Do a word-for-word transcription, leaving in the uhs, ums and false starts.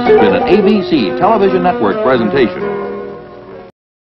has been an A B C television network presentation.